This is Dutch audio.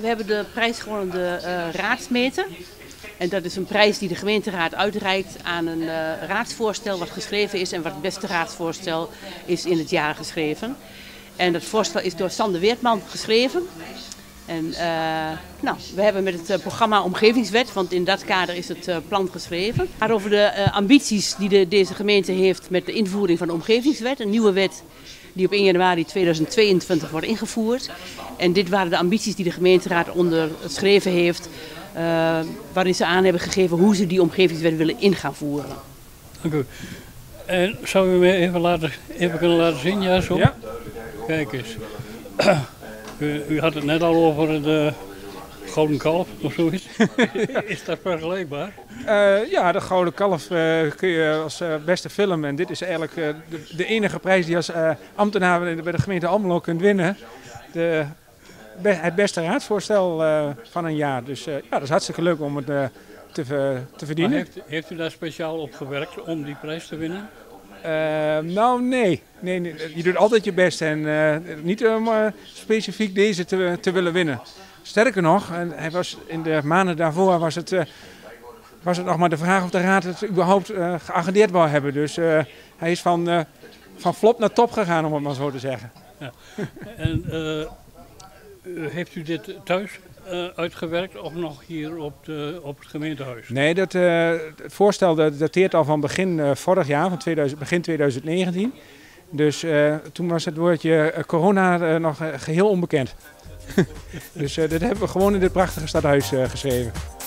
we hebben de prijs gewonnen, de Raadsmeter. En dat is een prijs die de gemeenteraad uitreikt aan een raadsvoorstel wat geschreven is en wat het beste raadsvoorstel is in het jaar geschreven. En dat voorstel is door Sander Weertman geschreven. En we hebben met het programma Omgevingswet, want in dat kader is het plan geschreven. Het gaat over de ambities die deze gemeente heeft met de invoering van de Omgevingswet. Een nieuwe wet die op 1 januari 2022 wordt ingevoerd. En dit waren de ambities die de gemeenteraad onderschreven heeft, waarin ze aan hebben gegeven hoe ze die Omgevingswet willen in gaan voeren. Dank u. En zou u me even kunnen laten zien? Ja, zo? Ja. Kijk eens. U had het net al over de Gouden Kalf of zoiets. Is dat vergelijkbaar? Ja, de Gouden Kalf kun je als beste film. En dit is eigenlijk de enige prijs die je als ambtenaar bij de gemeente Almelo kunt winnen. Het beste raadsvoorstel van een jaar. Dus ja, dat is hartstikke leuk om het te verdienen. Maar heeft u daar speciaal op gewerkt om die prijs te winnen? Nou, nee. Je doet altijd je best en niet om specifiek deze te willen winnen. Sterker nog, hij was in de maanden daarvoor was het nog maar de vraag of de raad het überhaupt geagendeerd wou hebben. Dus hij is van flop naar top gegaan, om het maar zo te zeggen. Ja. En heeft u dit thuis uitgewerkt of nog hier op het gemeentehuis? Nee, het voorstel dateert al van begin vorig jaar, van begin 2019. Dus toen was het woordje corona nog geheel onbekend. Dus dat hebben we gewoon in dit prachtige stadhuis geschreven.